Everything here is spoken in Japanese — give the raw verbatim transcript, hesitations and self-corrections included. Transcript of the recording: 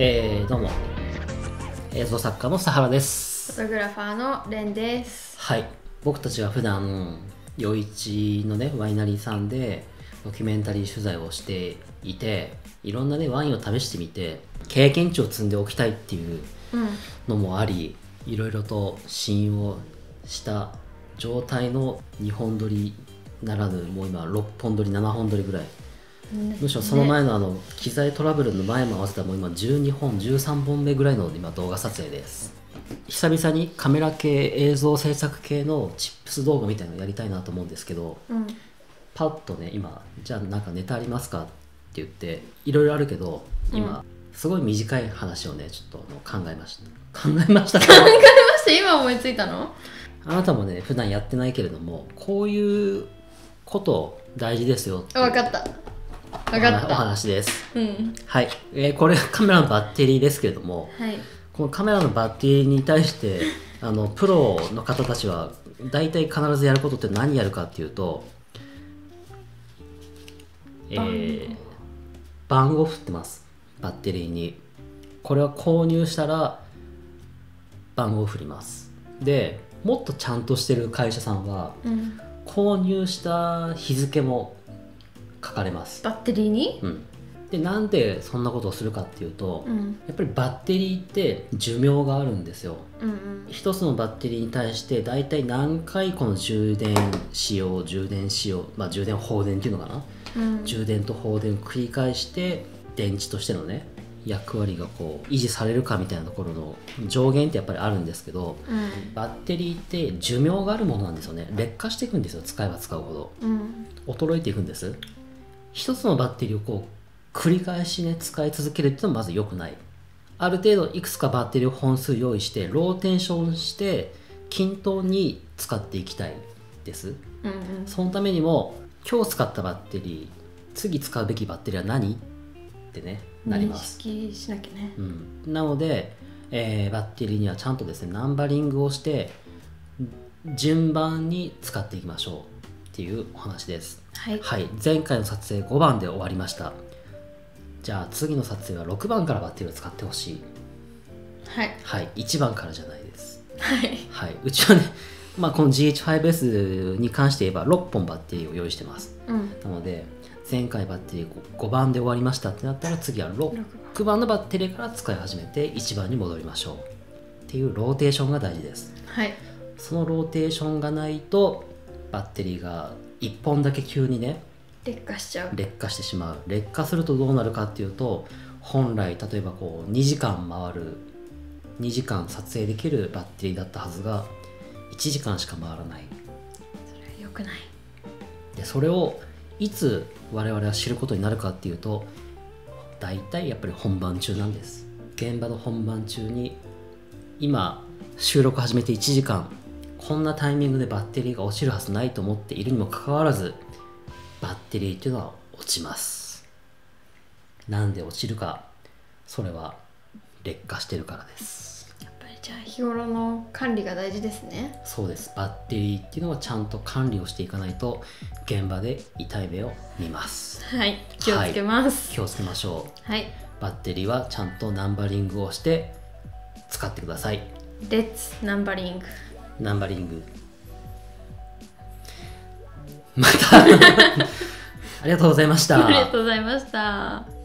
えー、どうも映像作家の佐原でフす。 ォトグラファーのレンです。 はい、僕たちは普段余市のねワイナリーさんでドキュメンタリー取材をしていて、いろんなねワインを試してみて経験値を積んでおきたいっていうのもあり、いろいろと試飲をした状態のにほん撮りならぬ、もう今ろっぽん撮りななほん撮りぐらい、むしろその前のあの機材トラブルの前も合わせたらもう今じゅうにほんじゅうさんぼんめぐらいの今動画撮影です。久々にカメラ系映像制作系のチップス動画みたいなのやりたいなと思うんですけど、 うん、 パッとね今じゃあなんかネタありますかって言っていろいろあるけど、今、うん、すごい短い話をねちょっと考えました考えました考えました今思いついたの？ あなたもね普段やってないけれどもこういうこと大事ですよって分かった分かったお話です、 うん、 はい、えー、これカメラのバッテリーですけれども、 はい、 このカメラのバッテリーに対してあのプロの方たちは大体必ずやることって何やるかっていうと、えー、番号振ってます。バッテリーにこれは購入したら番号を振ります。でもっとちゃんとしてる会社さんは、うん、購入した日付も書かれます。 バッテリーに、 うん、でなんでそんなことをするかっていうと、うん、やっぱりバッテリーって寿命があるんですよ、うんうん、一つのバッテリーに対してだいたい何回この充電使用充電使用、まあ、充電放電っていうのかな、うん、充電と放電を繰り返して電池としてのね役割がこう維持されるかみたいなところの上限ってやっぱりあるんですけど、うん、バッテリーって寿命があるものなんですよね。劣化していくんですよ。使えば使うほど、うん、衰えていくんです。一つのバッテリーをこう繰り返しね使い続けるっていうのはまず良くない。ある程度いくつかバッテリーを本数用意してローテーションして均等に使っていきたいです、うんうん、そのためにも今日使ったバッテリー次使うべきバッテリーは何ってねなります。 認識しなきゃね、 うん、なので、えー、バッテリーにはちゃんとですねナンバリングをして順番に使っていきましょうっていうお話です。はい、はい、前回の撮影ごばんで終わりました。じゃあ次の撮影はろくばんからバッテリーを使ってほしい。 はい、 はい、いちばんからじゃないです。 はい、 はい、うちはね、まあ、この ジーエイチファイブエス に関して言えばろっぽんバッテリーを用意してます、うん、なので前回バッテリーごばんで終わりましたってなったら次はろくばんのバッテリーから使い始めていちばんに戻りましょうっていうローテーションが大事です、 はい、 そのローテーションがないとバッテリーがいっぽんだけ急にね劣化しちゃう劣化してしまう。劣化するとどうなるかっていうと、本来例えばこうにじかん回るにじかん撮影できるバッテリーだったはずがいちじかんしか回らない。 それは良くない。 でそれをいつ我々は知ることになるかっていうと、大体やっぱり本番中なんです。現場の本番中に今収録始めていちじかん、こんなタイミングでバッテリーが落ちるはずないと思っているにもかかわらずバッテリーっていうのは落ちます。なんで落ちるか、それは劣化してるからです。 やっぱりじゃあ日頃の管理が大事ですね。 そうです。バッテリーっていうのはちゃんと管理をしていかないと現場で痛い目を見ます。 はい、気をつけます、 はい、気をつけましょう。 はい、 バッテリーはちゃんとナンバリングをして使ってください。 レッツナンバリングナンバリングまたありがとうございました。 ありがとうございました。